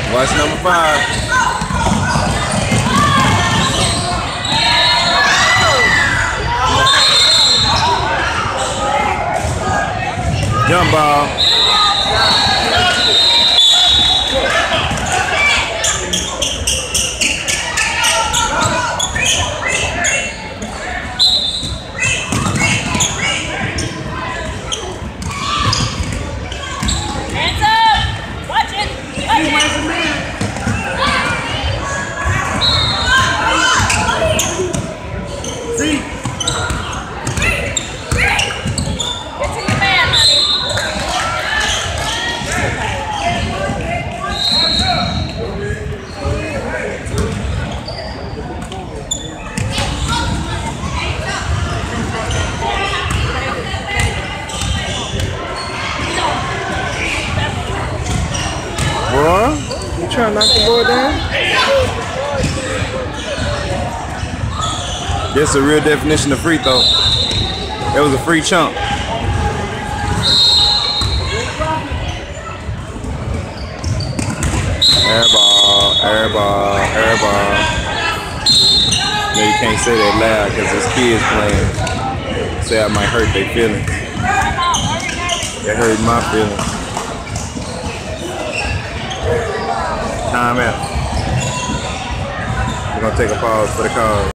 Watch number 5. Jump ball. Boy, you trying to knock the ball down? That's the real definition of free throw. That was a free chunk. Air ball, air ball, air ball. No, you can't say that loud because there's kids playing. Say I might hurt their feelings. That hurt my feelings. Time out. We're gonna take a pause for the call.